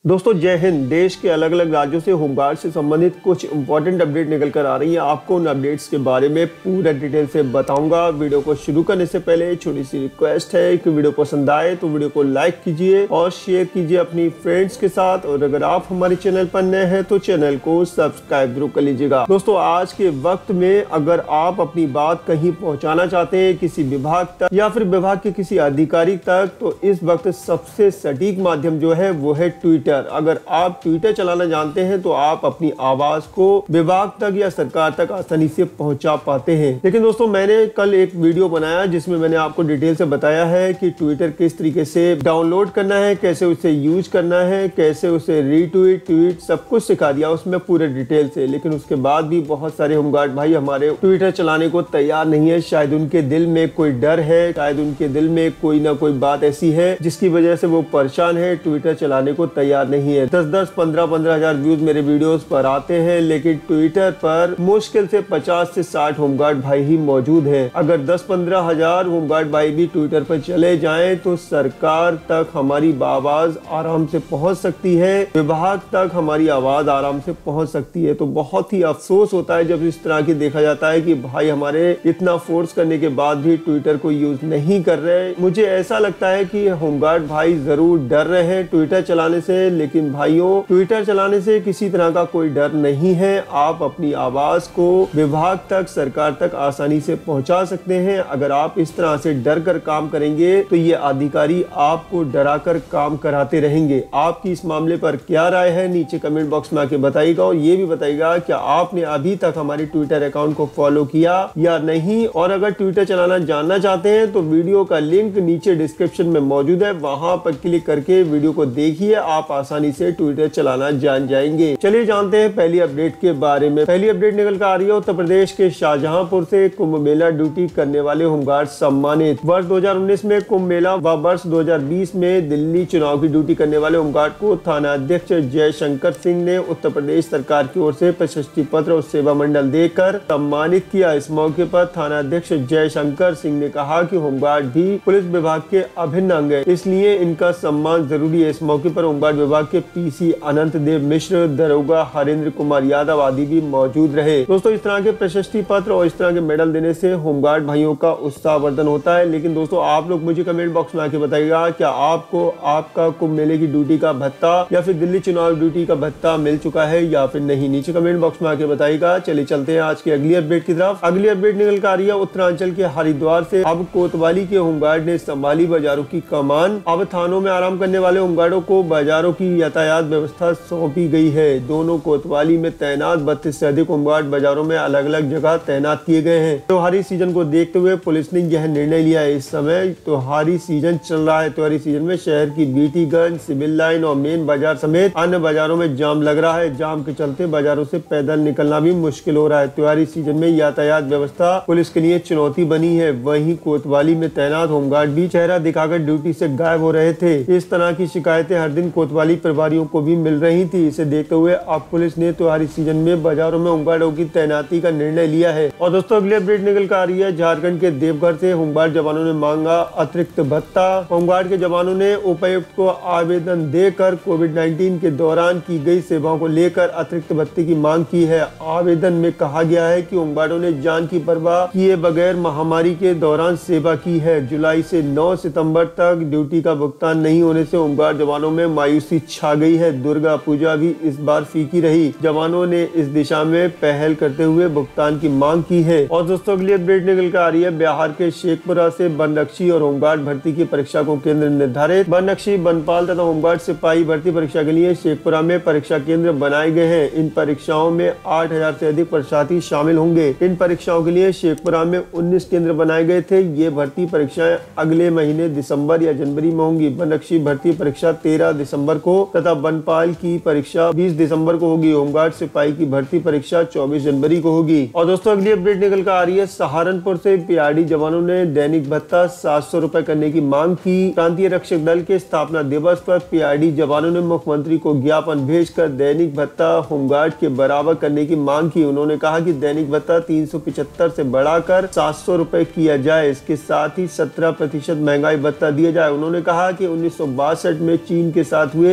दोस्तों जय हिंद। देश के अलग अलग राज्यों से होमगार्ड से संबंधित कुछ इंपॉर्टेंट अपडेट निकल कर आ रही है। आपको उन अपडेट्स के बारे में पूरा डिटेल से बताऊंगा। वीडियो को शुरू करने से पहले छोटी सी रिक्वेस्ट है कि वीडियो पसंद आए तो वीडियो को लाइक कीजिए और शेयर कीजिए अपनी फ्रेंड्स के साथ। और अगर आप हमारे चैनल पर नए हैं तो चैनल को सब्सक्राइब जरूर कर लीजिएगा। दोस्तों आज के वक्त में अगर आप अपनी बात कहीं पहुँचाना चाहते हैं किसी विभाग तक या फिर विभाग के किसी अधिकारी तक, तो इस वक्त सबसे सटीक माध्यम जो है वो है ट्विटर। अगर आप ट्विटर चलाना जानते हैं तो आप अपनी आवाज को विभाग तक या सरकार तक आसानी से पहुंचा पाते हैं। लेकिन दोस्तों मैंने कल एक वीडियो बनाया जिसमें मैंने आपको डिटेल से बताया है कि ट्विटर किस तरीके से डाउनलोड करना है, कैसे उसे यूज करना है, कैसे उसे रीट्वीट ट्वीट सब कुछ सिखा दिया उसमें पूरे डिटेल से। लेकिन उसके बाद भी बहुत सारे होमगार्ड भाई हमारे ट्विटर चलाने को तैयार नहीं है। शायद उनके दिल में कोई डर है, शायद उनके दिल में कोई ना कोई बात ऐसी है जिसकी वजह से वो परेशान है, ट्विटर चलाने को तैयार नहीं है। 10-10, 15-15 हजार व्यूज मेरे वीडियोस पर आते हैं, लेकिन ट्विटर पर मुश्किल से 50 से 60 होमगार्ड भाई ही मौजूद है। अगर 10-15 हजार होमगार्ड भाई भी ट्विटर पर चले जाएं तो सरकार तक हमारी आवाज आराम से पहुंच सकती है, विभाग तक हमारी आवाज आराम से पहुंच सकती है। तो बहुत ही अफसोस होता है जब इस तरह की देखा जाता है कि भाई हमारे इतना फोर्स करने के बाद भी ट्विटर को यूज नहीं कर रहे। मुझे ऐसा लगता है कि होमगार्ड भाई जरूर डर रहे हैं ट्विटर चलाने से, लेकिन भाइयों ट्विटर चलाने से किसी तरह का कोई डर नहीं है। आप अपनी आवाज को विभाग तक, सरकार तक आसानी से पहुंचा सकते हैं। अगर आप इस तरह से डर कर काम करेंगे तो ये अधिकारी आपको डरा कर काम कराते रहेंगे। आपकी इस मामले पर क्या राय है नीचे कमेंट बॉक्स में आके बताइएगा। और ये भी बताइएगा क्या आपने अभी तक हमारे ट्विटर अकाउंट को फॉलो किया या नहीं। और अगर ट्विटर चलाना जानना चाहते हैं तो वीडियो का लिंक नीचे डिस्क्रिप्शन में मौजूद है, वहां पर क्लिक करके वीडियो को देखिए, आप आसानी से ट्विटर चलाना जान जाएंगे। चलिए जानते हैं पहली अपडेट के बारे में। पहली अपडेट निकल कर आ रही है उत्तर प्रदेश के शाहजहांपुर से। कुंभ मेला ड्यूटी करने वाले होमगार्ड सम्मानित। वर्ष 2019 में कुंभ मेला व वर्ष 2020 में दिल्ली चुनाव की ड्यूटी करने वाले होमगार्ड को थाना अध्यक्ष जयशंकर सिंह ने उत्तर प्रदेश सरकार की ओर से प्रशस्ति पत्र और सेवा मंडल देकर सम्मानित किया। इस मौके पर थाना अध्यक्ष जयशंकर सिंह ने कहा कि होमगार्ड भी पुलिस विभाग के अभिन्न अंग है, इसलिए इनका सम्मान जरूरी है। इस मौके पर होमगार्ड विभाग के पीसी अनंत देव मिश्र, दरोगा हरेंद्र कुमार यादव आदि भी मौजूद रहे। दोस्तों इस तरह के प्रशस्ति पत्र और इस तरह के मेडल देने से होमगार्ड भाइयों का उत्साहवर्धन होता है। लेकिन दोस्तों आप लोग मुझे कमेंट बॉक्स में आके बताइएगा क्या आपको आपका कुंभ मेले की ड्यूटी का भत्ता या फिर दिल्ली चुनाव ड्यूटी का भत्ता मिल चुका है या फिर नहीं। नीचे कमेंट बॉक्स में आके बताइएगा। चलिए चलते हैं आज की अगली अपडेट की तरफ। अगली अपडेट निकल कर आ रही है उत्तरांचल के हरिद्वार से। अब कोतवाली के होमगार्ड ने संभाली बाजारों की कमान। अब थानों में आराम करने वाले होमगार्डों को बाजारों की यातायात व्यवस्था सौंपी गई है। दोनों कोतवाली में तैनात 32 से अधिक होमगार्ड बाजारों में अलग अलग जगह तैनात किए गए हैं। त्योहारी सीजन को देखते हुए पुलिस ने यह निर्णय लिया है। इस समय त्योहारी सीजन चल रहा है। त्योहारी सीजन में शहर की बीटीगंज, सिविल लाइन और मेन बाजार समेत अन्य बाजारों में जाम लग रहा है। जाम के चलते बाजारों से पैदल निकलना भी मुश्किल हो रहा है। त्योहारी सीजन में यातायात व्यवस्था पुलिस के लिए चुनौती बनी है। वहीं कोतवाली में तैनात होमगार्ड भी चेहरा दिखाकर ड्यूटी से गायब हो रहे थे। इस तरह की शिकायतें हर दिन कोतवाली प्रभारियों को भी मिल रही थी। इसे देखते हुए अब पुलिस ने त्योहारी सीजन में बाजारों में होमगार्डों की तैनाती का निर्णय लिया है। और दोस्तों अगली अपडेट निकल कर आ रही है झारखंड के देवघर से। होमगार्ड जवानों ने मांगा अतिरिक्त भत्ता। होमगार्ड के जवानों ने उपायुक्त को आवेदन देकर कोविड-19 के दौरान की गई सेवाओं को लेकर अतिरिक्त भत्ते की मांग की है। आवेदन में कहा गया है कि होमगार्डों ने जान की परवाह किए बगैर महामारी के दौरान सेवा की है। जुलाई से 9 सितंबर तक ड्यूटी का भुगतान नहीं होने से होमगार्ड जवानों में मायूसी छा गई है। दुर्गा पूजा भी इस बार फीकी रही। जवानों ने इस दिशा में पहल करते हुए भुगतान की मांग की है। और दोस्तों अगली अपडेट निकल कर आ रही है बिहार के शेखपुरा से। बनरक्षी और होमगार्ड भर्ती की परीक्षा को केंद्र निर्धारित। बनरक्षी, बनपाल तथा होमगार्ड सिपाही भर्ती परीक्षा के लिए शेखपुरा में परीक्षा केंद्र बनाए गए हैं। इन परीक्षाओं में 8000 से अधिक परीक्षार्थी शामिल होंगे। इन परीक्षाओं के लिए शेखपुरा में 19 केंद्र बनाए गए थे। ये भर्ती परीक्षाएं अगले महीने दिसंबर या जनवरी में होंगी। बनरक्षी भर्ती परीक्षा 13 दिसंबर को तथा बनपाल की परीक्षा 20 दिसंबर को होगी। होमगार्ड सिपाही की भर्ती परीक्षा 24 जनवरी को होगी। और दोस्तों अगली अपडेट निकल कर आ रही है सहारनपुर से। पीआरडी जवानों ने दैनिक भत्ता 700 रुपए करने की मांग की। प्रांतीय रक्षक दल के स्थापना दिवस पर पीआरडी जवानों ने मुख्यमंत्री को ज्ञापन भेजकर दैनिक भत्ता होमगार्ड के बराबर करने की मांग की। उन्होंने कहा कि दैनिक भत्ता 375 से बढ़ाकर 700 रुपए किया जाए। इसके साथ ही 17% महंगाई भत्ता दिया जाए। उन्होंने कहा कि 1962 में चीन के साथ हुए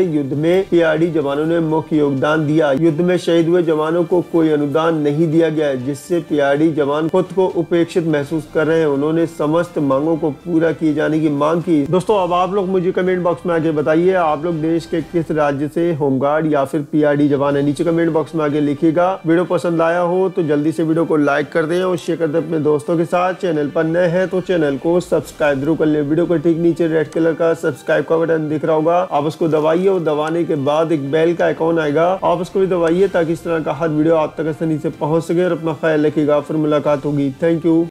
युद्ध में पीआरडी जवानों ने मुख्य योगदान दिया। युद्ध में शहीद हुए जवानों को कोई अनुदान नहीं दिया गया, जिससे पीआरडी जवान खुद को उपेक्षित महसूस कर रहे हैं। उन्होंने समस्त मांगों को पूरा किए जाने की मांग की। दोस्तों अब आप लोग मुझे कमेंट बॉक्स में आके बताइए, आप लोग देश के किस राज्य से होमगार्ड या फिर पीआरडी जवान है? नीचे कमेंट बॉक्स में आके लिखिएगा। वीडियो पसंद आया हो तो जल्दी से वीडियो को लाइक कर दें और शेयर कर दें अपने दोस्तों के साथ। चैनल पर नए हैं तो चैनल को सब्सक्राइब जरूर कर लें। वीडियो को ठीक नीचे रेड कलर का सब्सक्राइब का बटन दिख रहा होगा, आप उसको दबाइए और दबाने के बाद एक बेल का आइकॉन आएगा, आप उसको भी दबाइए ताकि इस तरह का हर वीडियो आप तक आसानी से पहुंच सके। और अपना ख्याल रखिएगा, फिर मुलाकात होगी। Thank you.